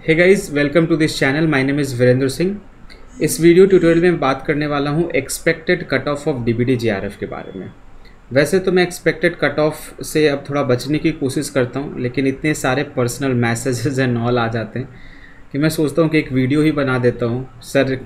Hey guys, welcome to this channel. My name is Virendra Singh. इस video tutorial में बात करने वाला हूँ expected cut off of DBT JRF के बारे में। वैसे तो मैं एक्सपेक्टेड कट ऑफ से अब थोड़ा बचने की कोशिश करता हूँ, लेकिन इतने सारे पर्सनल मैसेजेस एंड ऑल आ जाते हैं कि मैं सोचता हूँ कि एक वीडियो ही बना देता हूँ। सर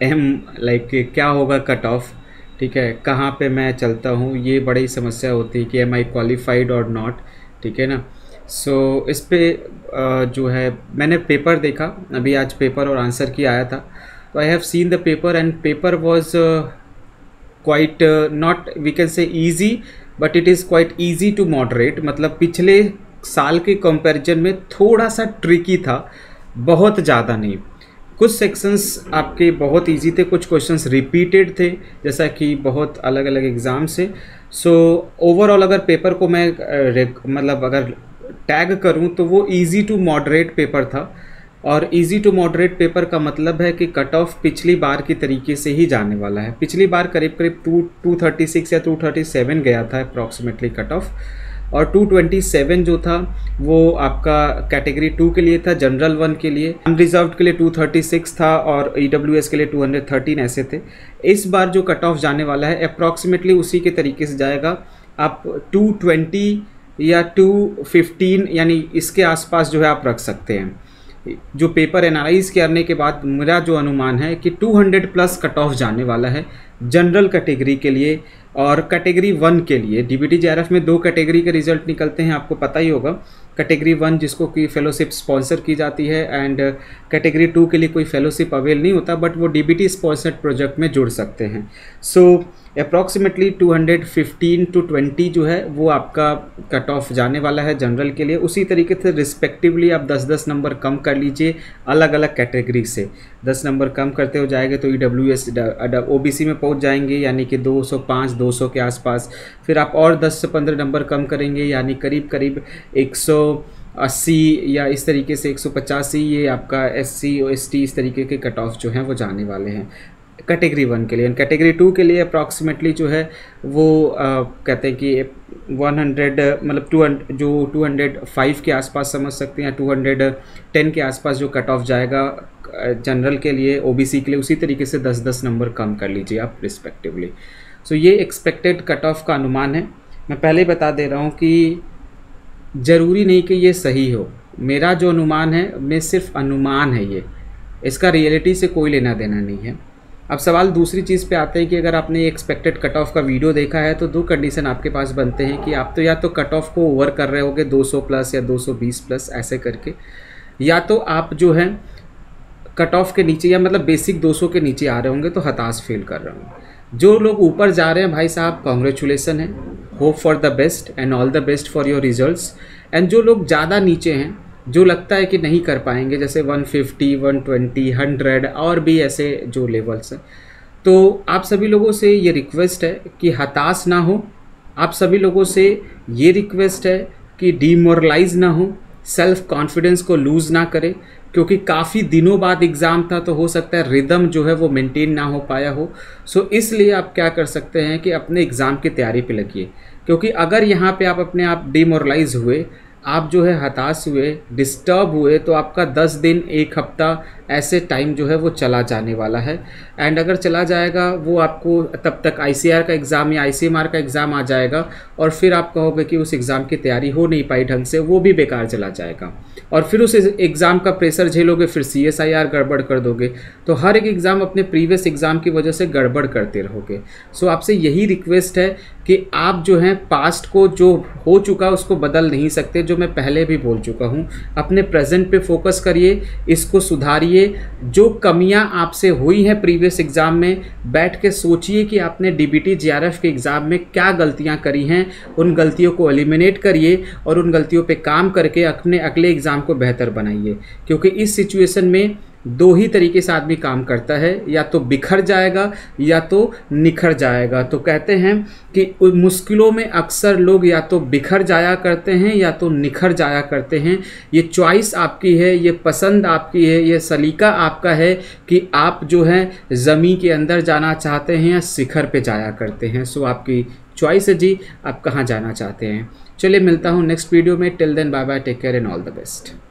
क्या होगा कट ऑफ, ठीक है, कहाँ पे मैं चलता हूँ, ये बड़ी समस्या होती है कि एम आई क्वालिफाइड और नॉट, ठीक है ना। सो इस पे जो है मैंने पेपर देखा, अभी आज पेपर और आंसर की आया था, तो I have seen the paper and paper was quite not we can say easy, but it is quite easy to moderate. मतलब पिछले साल के कंपैरिजन में थोड़ा सा ट्रिकी था, बहुत ज़्यादा नहीं। कुछ सेक्शंस आपके बहुत इजी थे, कुछ क्वेश्चंस रिपीटेड थे, जैसा कि बहुत अलग अलग एग्ज़ाम से। सो ओवरऑल अगर पेपर को मैं मतलब अगर टैग करूं तो वो इजी टू मॉडरेट पेपर था। और इजी टू मॉडरेट पेपर का मतलब है कि कट ऑफ पिछली बार की तरीके से ही जाने वाला है। पिछली बार करीब करीब 236 या 237 गया था अप्रॉक्सीमेटली कट ऑफ, और 227 जो था वो आपका कैटेगरी 2 के लिए था, जनरल 1 के लिए, अनरिजर्व्ड के लिए 236 था और ईडब्ल्यूएस के लिए 213 ऐसे थे। इस बार जो कट ऑफ जाने वाला है अप्रॉक्सीमेटली उसी के तरीके से जाएगा। आप 220 या 215 यानी इसके आसपास जो है आप रख सकते हैं। जो पेपर एनालाइज करने के बाद मेरा जो अनुमान है कि 200 प्लस कट ऑफ जाने वाला है जनरल कैटेगरी के लिए और कैटेगरी 1 के लिए। डीबीटी जीआरएफ में 2 कैटेगरी के रिजल्ट निकलते हैं, आपको पता ही होगा। कैटेगरी 1 जिसको कि फेलोशिप स्पॉन्सर की जाती है, एंड कैटेगरी 2 के लिए कोई फेलोशिप अवेल नहीं होता, बट वो डीबीटी स्पॉन्सर्ड प्रोजेक्ट में जुड़ सकते हैं। सो अप्रॉक्सीमेटली 215 to 20 जो है वो आपका कट ऑफ जाने वाला है जनरल के लिए। उसी तरीके से रिस्पेक्टिवली आप 10-10 नंबर कम कर लीजिए अलग अलग कैटेगरी से। 10 नंबर कम करते हो जाएंगे तो ईडब्ल्यूएस ओबीसी में पहुंच जाएंगे, यानी कि 205-200 के आसपास। फिर आप और 10 से 15 नंबर कम करेंगे, यानी करीब करीब 180 या इस तरीके से 185, ये आपका एससी और एसटी इस तरीके के कट ऑफ जो हैं वो जाने वाले हैं कैटेगरी 1 के लिए। कैटेगरी 2 के लिए अप्रॉक्सीमेटली जो है वो कहते हैं कि 100 मतलब 200 जो 205 के आसपास समझ सकते हैं, 210 के आसपास जो कट ऑफ जाएगा जनरल के लिए, ओबीसी के लिए। उसी तरीके से 10-10 नंबर कम कर लीजिए आप रिस्पेक्टिवली। सो ये एक्सपेक्टेड कट ऑफ का अनुमान है। मैं पहले बता दे रहा हूँ कि ज़रूरी नहीं कि ये सही हो। मेरा जो अनुमान है मैं सिर्फ अनुमान है, ये इसका रियलिटी से कोई लेना देना नहीं है। अब सवाल दूसरी चीज़ पे आते हैं कि अगर आपने एक्सपेक्टेड कट ऑफ का वीडियो देखा है तो 2 कंडीशन आपके पास बनते हैं कि आप तो या तो कट ऑफ को ओवर कर रहे होगे 200 प्लस या 220 प्लस ऐसे करके, या तो आप जो है कट ऑफ के नीचे या मतलब बेसिक 200 के नीचे आ रहे होंगे तो हताश फील कर रहे होंगे। जो लोग ऊपर जा रहे हैं भाई साहब, कॉन्ग्रेचुलेसन है, hope for the best and all the best for your results. And जो लोग ज़्यादा नीचे हैं, जो लगता है कि नहीं कर पाएंगे, जैसे 150, 120, 100 और भी ऐसे जो लेवल्स हैं, तो आप सभी लोगों से ये रिक्वेस्ट है कि हताश ना हो। आप सभी लोगों से ये रिक्वेस्ट है कि डीमोरलाइज ना हो, सेल्फ कॉन्फिडेंस को लूज़ ना करें, क्योंकि काफ़ी दिनों बाद एग्ज़ाम था तो हो सकता है रिदम जो है वो मेंटेन ना हो पाया हो। सो इसलिए आप क्या कर सकते हैं कि अपने एग्ज़ाम की तैयारी पे लगिए, क्योंकि अगर यहाँ पे आप अपने आप डीमोरलाइज हुए, आप जो है हताश हुए, डिस्टर्ब हुए, तो आपका 10 दिन 1 हफ्ता ऐसे टाइम जो है वो चला जाने वाला है। एंड अगर चला जाएगा वो आपको तब तक आईसीआर का एग्ज़ाम या आईसीएमआर का एग्ज़ाम आ जाएगा, और फिर आप कहोगे कि उस एग्ज़ाम की तैयारी हो नहीं पाई ढंग से, वो भी बेकार चला जाएगा। और फिर उस एग्ज़ाम का प्रेशर झेलोगे, फिर सीएसआईआर गड़बड़ कर दोगे, तो हर एक एग्ज़ाम अपने प्रीवियस एग्ज़ाम की वजह से गड़बड़ करते रहोगे। सो आपसे यही रिक्वेस्ट है कि आप जो हैं पास्ट को जो हो चुका उसको बदल नहीं सकते, जो मैं पहले भी बोल चुका हूँ। अपने प्रेजेंट पे फोकस करिए, इसको सुधारिए। जो कमियां आपसे हुई हैं प्रीवियस एग्ज़ाम में, बैठ के सोचिए कि आपने डीबीटी जीआरएफ के एग्ज़ाम में क्या गलतियां करी हैं, उन गलतियों को एलिमिनेट करिए और उन गलतियों पे काम करके अपने अगले एग्ज़ाम को बेहतर बनाइए। क्योंकि इस सिचुएशन में 2 ही तरीके से आदमी काम करता है, या तो बिखर जाएगा या तो निखर जाएगा। तो कहते हैं कि मुश्किलों में अक्सर लोग या तो बिखर जाया करते हैं या तो निखर जाया करते हैं। ये चॉइस आपकी है, ये पसंद आपकी है, ये सलीका आपका है कि आप जो है ज़मीन के अंदर जाना चाहते हैं या शिखर पे जाया करते हैं। सो आपकी चॉइस है जी, आप कहाँ जाना चाहते हैं। चलिए मिलता हूँ नेक्स्ट वीडियो में। Till then bye bye, take care and all the best.